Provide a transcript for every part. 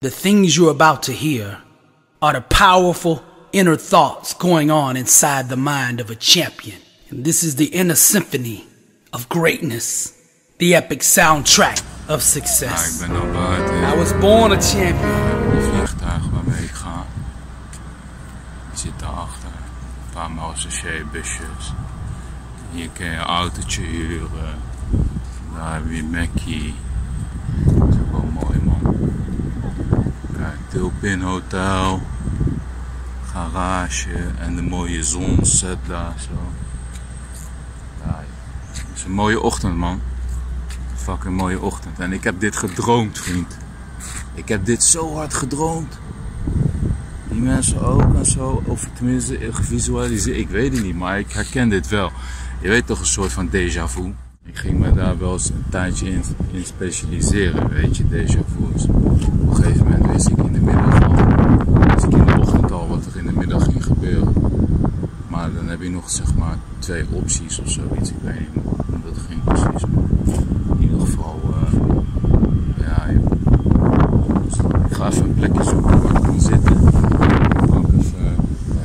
The things you're about to hear are the powerful inner thoughts going on inside the mind of a champion. And this is the inner symphony of greatness, the epic soundtrack of success. Ja, ik ben al buiten. I was born a champion. Het vliegtuig waarmee ik ga, die zit daarachter. Een paar Marseillais-busjes. Hier kun je een autootje huren. Daar heb je een Mackie. Dat is ook wel mooi, man. Kijk, Tulpin Hotel. Garage en de mooie zonset daar zo. Ja, het is een mooie ochtend, man. Een fucking mooie ochtend. En ik heb dit gedroomd, vriend. Ik heb dit zo hard gedroomd. Die mensen ook en zo. Of tenminste gevisualiseerd. Ik weet het niet, maar ik herken dit wel. Je weet toch, een soort van déjà vu. Ik ging me daar wel eens een tijdje in specialiseren, weet je, déjà vu's. Op een gegeven moment wist ik in de middag al, wist ik in de ochtend al wat er in de middag ging gebeuren. Maar dan heb je nog, zeg maar, 2 opties of zoiets. Ik weet niet hoe dat ging precies. Maar in ieder geval, ja, dus ik ga even een plekje zoeken waar ik kan zitten. Dan kan ik even,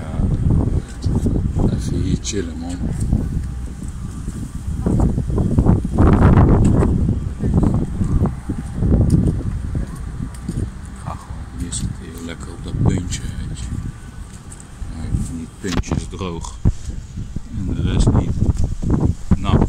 ja, even hier chillen, man. Lekker op dat puntje, weet je. Die puntje is droog. En de rest niet. Nou,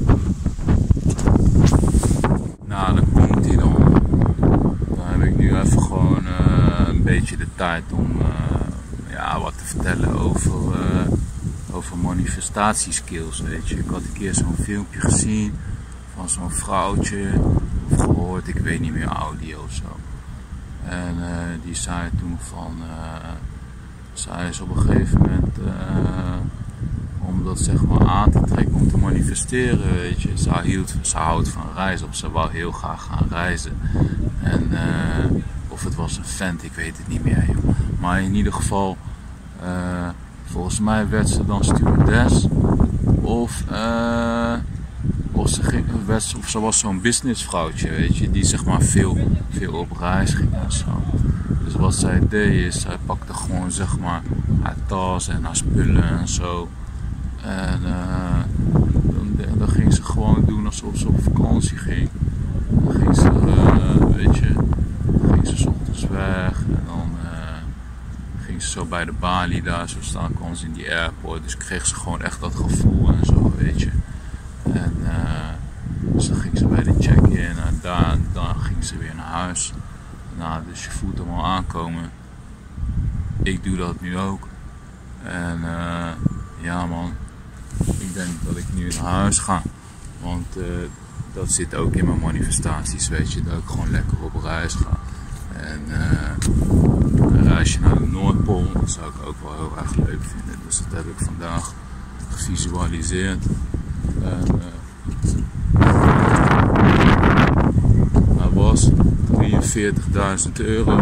dan komt hij dan. Dan heb ik nu even gewoon een beetje de tijd om ja, wat te vertellen over manifestatieskills, weet je. Ik had een keer zo'n filmpje gezien van zo'n vrouwtje, of gehoord, ik weet niet meer, audio of zo. En die zei toen van, zij is op een gegeven moment, om dat, zeg maar, aan te trekken, om te manifesteren, weet je. Ze houdt van reizen, of ze wou heel graag gaan reizen. En of het was een vent, ik weet het niet meer, joh. Maar in ieder geval, volgens mij werd ze dan stewardess. Of ze was zo'n businessvrouwtje, weet je, die, zeg maar, veel op reis ging en zo. Dus wat zij deed is, zij pakte gewoon, zeg maar, haar tas en haar spullen en zo. En dan ging ze gewoon doen alsof ze op vakantie ging. Dan ging ze, weet je, ging ze 's ochtends weg en dan ging ze zo bij de balie daar zo staan, kwam ze in die airport. Dus kreeg ze gewoon echt dat gevoel en zo, weet je. En dus dan ging ze bij de check-in en dan ging ze weer naar huis. Nou, dus je voelt hem al aankomen. Ik doe dat nu ook. En ja, man, ik denk dat ik nu naar huis ga. Want dat zit ook in mijn manifestaties, weet je, dat ik gewoon lekker op reis ga. En een reisje naar de Noordpool, dat zou ik ook wel heel erg leuk vinden. Dus dat heb ik vandaag gevisualiseerd. En dat was 43.000 euro.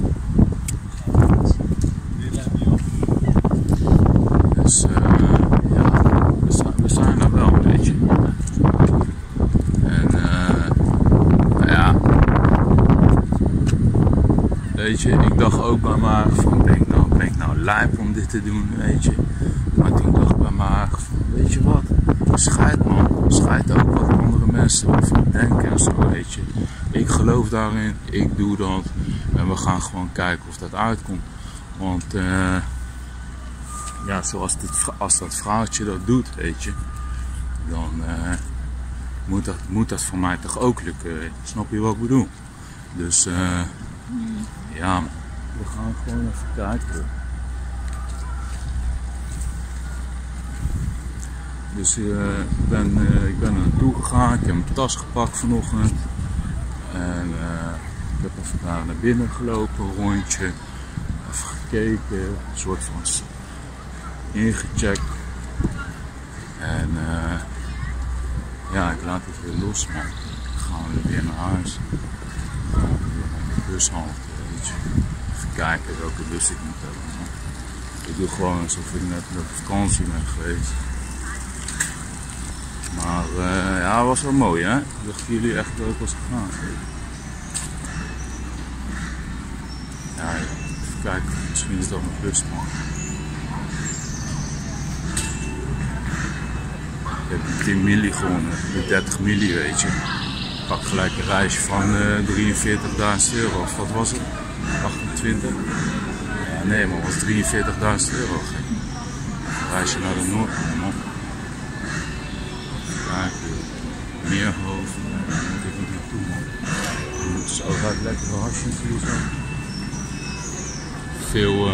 Dus ja, we zijn er wel, weet je. En nou ja, weet je, ik dacht ook bij mij van, ben ik nou lijp om dit te doen, weet je. Maar toen dacht ik bij mij van, weet je wat, scheid, man. Scheid ook wat andere mensen ervan denken en zo, weet je. Ik geloof daarin, ik doe dat en we gaan gewoon kijken of dat uitkomt. Want ja, zoals als dat vrouwtje dat doet, weet je, dan moet dat voor mij toch ook lukken. Snap je wat ik bedoel? Dus ja, we gaan gewoon even kijken. Dus ik ben er naartoe gegaan, ik heb mijn tas gepakt vanochtend. En ik heb even daar naar binnen gelopen, een rondje. Even gekeken, een soort van ingecheckt. En ja, ik laat het weer los, man. Dan gaan we weer naar huis. Dan gaan we weer naar de bushalte, weet je. Even kijken welke bus ik moet hebben, man. Ik doe gewoon alsof ik net op vakantie ben geweest. Maar ja, het was wel mooi, hè? Ik dacht jullie echt ook was gegaan. Ja, even kijken, misschien is dat een bus, man. Ik heb een 10 milli gewonnen, de 30 milli, weet je. Ik pak gelijk een reisje van 43.000 euro, of wat was het? 28? Ja, nee man, het was 43.000 euro. Een reisje naar de Noordpool, man. Kijk, Meerhoofd, daar moet ik niet naartoe, man. We moeten zo uit lekkere hasjes hier zo. Veel,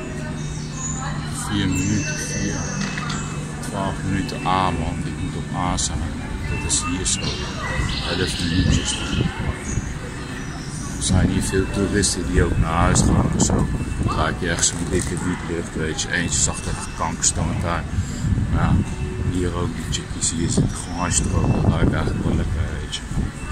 4 minuten, 12 minuten aan, man. Ik moet op A zijn. Dat is hier zo. 11 minuutjes. Er zijn hier veel toeristen die ook naar huis gaan of zo. Dan krijg je echt zo'n dikke wietlicht, weet je. Eentje zag dat kankerstoot daar. Ja, hier ook die chickies hier zitten gewoon hartstikke. Dat ruikt eigenlijk wel lekker, weet je.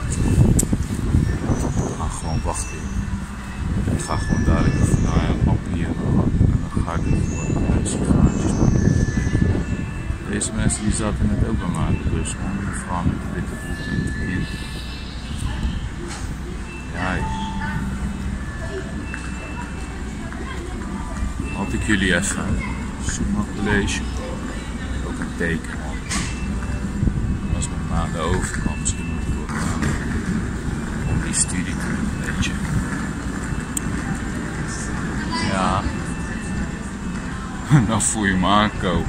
We gaan gewoon wachten. Ik ga gewoon dadelijk even naar een papier en dan ga ik even voor deze gaatjes maken. Deze mensen die zaten net ook bij mij in de bus, man. Een vrouw met de witte broek en het kind. Ja, had ik jullie even. Zoek college. Ook een teken, man. Dat is met mij aan de overkant. Misschien moet ik ook gaan om die studie te doen, weet je. Ja. Dan voel je me aankomen.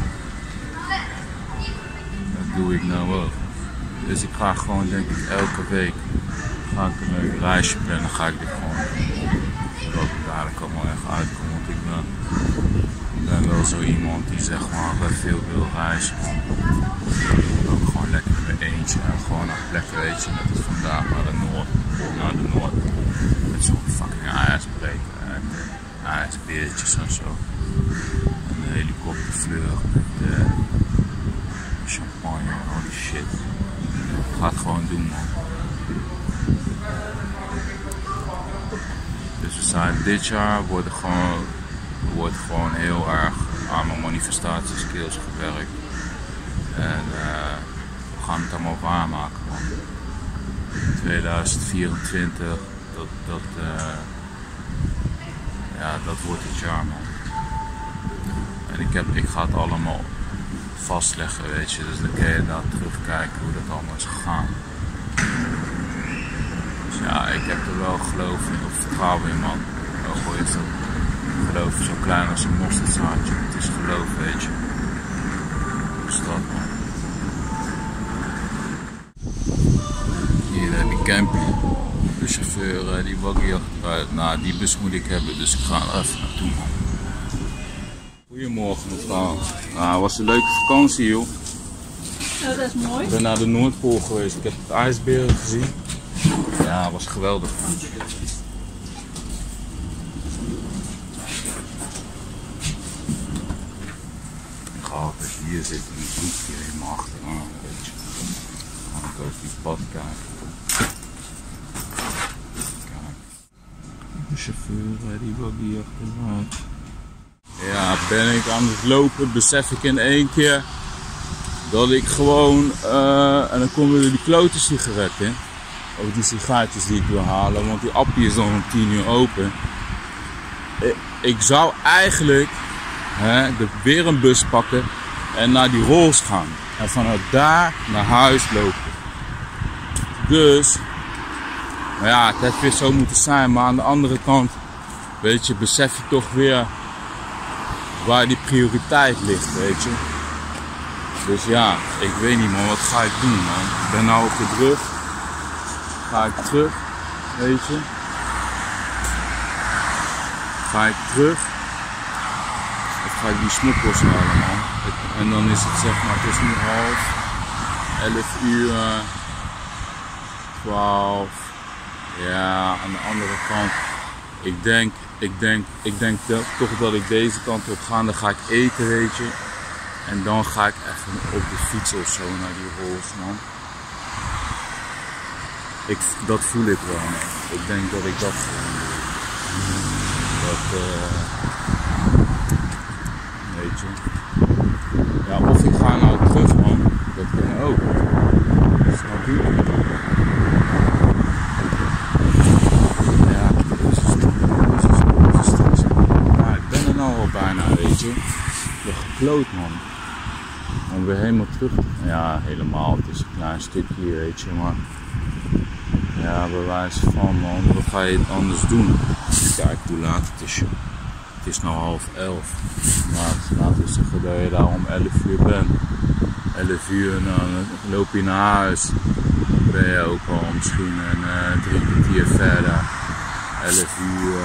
Dat doe ik nou ook. Dus ik ga gewoon, denk ik, elke week ga ik een leuk reisje plannen. Ga ik dit gewoon doen. Zodat ik dadelijk allemaal echt uitkom. Want ik ben wel zo iemand die zeg maar veel wil reizen. Ook gewoon lekker in mijn eentje. En gewoon naar plekken, weet je. Net als vandaag naar de Noord. Met zo'n fucking ijsbreker. IJsbeertjes en zo. En een helikoptervlucht met champagne en al die shit. Ik ga het gewoon doen, man. Dus we zijn dit jaar wordt gewoon heel erg aan mijn manifestatieskills gewerkt. En we gaan het allemaal waarmaken, man. 2024, ja, dat wordt het jaar, man. En ik ga het allemaal vastleggen, weet je. Dus dan kun je daar terugkijken hoe dat allemaal is gegaan. Dus ja, ik heb er wel geloof in, of vertrouwen in, man. Ook al is dat geloof zo klein als een mosterdzaadje. Het is geloof, weet je. Dus dat, man. Hier heb je camping. De chauffeur die buggy achteruit. Nou, die bus moet ik hebben, dus ik ga er even naartoe, man. Goedemorgen, mevrouw. Nou, het was een leuke vakantie, joh. Ja, dat is mooi. Ik ben naar de Noordpool geweest. Ik heb het ijsberen gezien. Ja, het was geweldig. Ik ga altijd hier zitten in een hoekje helemaal achteraan, weet je. Dan ga ik over die pad kijken. De chauffeur die buggy achteruit. Ja, ben ik aan het lopen, besef ik in één keer dat ik gewoon, en dan komen er die klote sigaretten, ook die sigaretjes die ik wil halen, want die appie is dan om 10 uur open. Ik zou eigenlijk weer een bus pakken en naar die Rolls gaan en vanuit daar naar huis lopen. Dus, maar ja, het had weer zo moeten zijn, maar aan de andere kant, weet je, besef je toch weer waar die prioriteit ligt, weet je. Dus ja, ik weet niet, man, wat ga ik doen, man. Ik ben nou op de brug. Ga ik terug, weet je. Ga ik terug. Of ga ik die smokkels halen, man. En dan is het zeg maar, het is nu 11 uur, 12. Ja, aan de andere kant. Ik denk toch dat ik deze kant op ga. Dan ga ik eten, weet je. En dan ga ik even op de fiets of zo naar die Rolls, man. Dat voel ik wel, man. Ik denk dat ik dat gewoon doe. Weet je. Ja, of ik ga nou terug, man. Dat kan ook. Snap je? Ja, dit is kloot, man. Om weer helemaal terug te gaan. Ja, helemaal. Het is een klein stukje, weet je, maar... Ja, bij wijze van, man. Wat ga je het anders doen? Kijk hoe laat het is, joh. Het is nou 10:30. Maar laten we zeggen dat je daar om 11 uur bent. 11 uur, dan loop je naar huis. Ben je ook al misschien een 3 kwartier verder. 11 uur.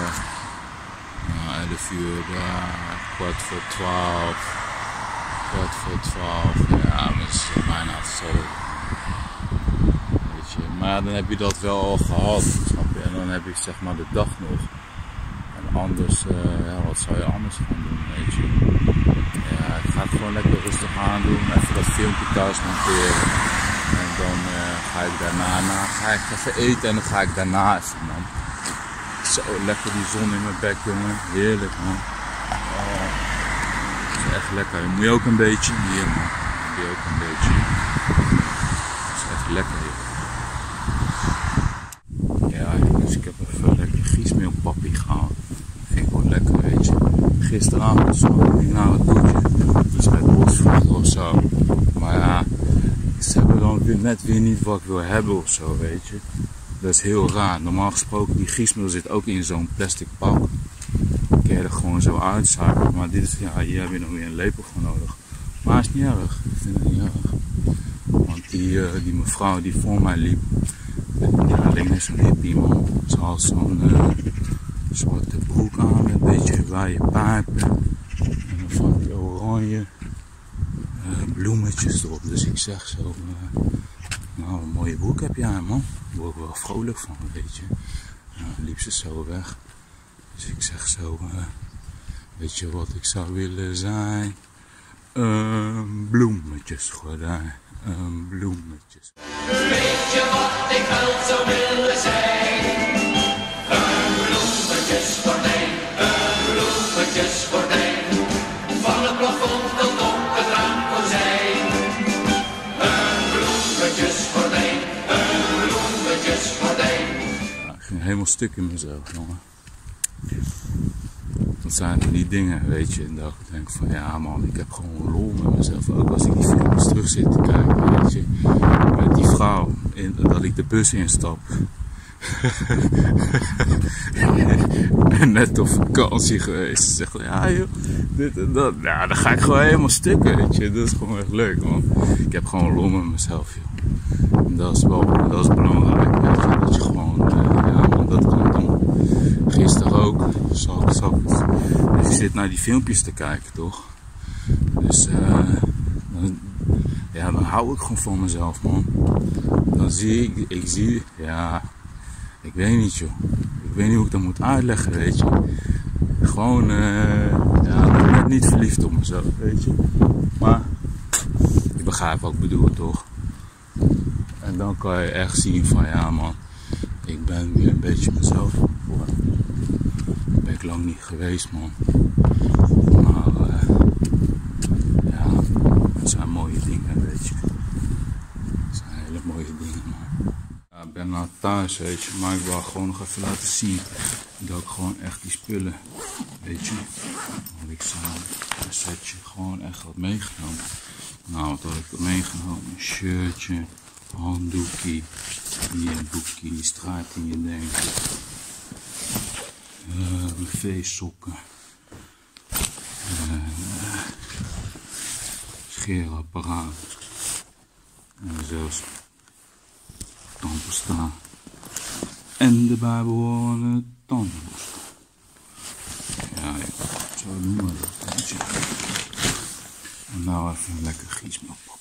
11 uur, kwart voor 12. Kwart voor 12. Ja, dat is bijna hetzelfde. Weet je. Maar dan heb je dat wel al gehad, snap je? En dan heb je zeg maar de dag nog. En anders, ja, wat zou je anders gaan doen, weet je? Ja, ik ga het gewoon lekker rustig aan doen. Even dat filmpje thuis monteren. En dan ga ik daarna ga ik even eten en dan ga ik daarna even, man. Zo lekker die zon in mijn bek, jongen. Heerlijk, man. Oh, dat is echt lekker. Moet je ook een beetje? Hier, man. Moet je ook een beetje. Dat is echt lekker, joh. Ja, dus ik heb even lekker giesmeelpappie gehaald. Vind ik wel lekker, weet je. Gisteravond stond ik naar het boekje. Dus uit Bosvrucht of zo. Maar ja, ze hebben dan net weer niet wat ik wil hebben of zo, weet je. Dat is heel raar. Normaal gesproken, die giesmeel zit ook in zo'n plastic pak. Dan kun je er gewoon zo uitzaken. Maar dit is, ja, hier heb je dan weer een lepel voor nodig. Maar het is niet erg. Ik vind het niet erg. Want die mevrouw die voor mij liep, die alleen is zo'n hippie, man. Ze had zo'n zwarte broek aan met een beetje raaie pijpen. En dan van die oranje bloemetjes erop. Dus ik zeg zo, nou, een mooie broek heb jij, man. Daar word ik wel vrolijk van, weet je. Nou, liep ze zo weg. Dus ik zeg zo, weet je wat ik zou willen zijn? Bloemetjesgordijn. Bloemetjes. Weet je wat ik wel zou willen zijn? Een bloemetjesgordijn. Een bloemetjesgordijn. Van het plafond tot op het raamkozijn. Een bloemetjesgordijn. Een bloemetjesgordijn. Ja, ik ging helemaal stuk in mezelf, jongen. Dat zijn die dingen, weet je. En dat ik denk van, ja man, ik heb gewoon lol met mezelf. Ook als ik die films terug zit te kijken, weet je. Met die vrouw, dat ik de bus instap. En net op vakantie geweest. Ze zegt, ja joh, dit en dat. Nou, dan ga ik gewoon helemaal stuk, weet je. Dat is gewoon echt leuk, man. Ik heb gewoon lol met mezelf, joh. En dat is belangrijk, weet je. Dat je gewoon, ja man, dat kan doen. Gisteren ook. Dus ik zit naar die filmpjes te kijken, toch? Dus, dan hou ik gewoon van mezelf, man. Dan zie ik, ja, ik weet niet, joh. Ik weet niet hoe ik dat moet uitleggen, weet je. Gewoon, ja, ik ben net niet verliefd op mezelf, weet je. Maar, je begrijpt wat ik bedoel, toch? En dan kan je echt zien van, ja man, ik ben weer een beetje mezelf geworden. Dat ben ik lang niet geweest, man. Maar, ja, het zijn mooie dingen, weet je. Het zijn hele mooie dingen, man. Ja, ik ben nou thuis, weet je, maar ik wil gewoon nog even laten zien dat ik gewoon echt die spullen, weet je. Want ik zou een setje gewoon echt wat meegenomen. Nou, wat had ik er meegenomen? Een shirtje, handdoekje, hier een boekje, straat in je denken. Privésokken. Scheerapparaat. En zelfs tandpasta. En de bijbehorende tandenborstel. Ja, zo noemen we dat, weet je. En nou even een lekker giesmeelpap.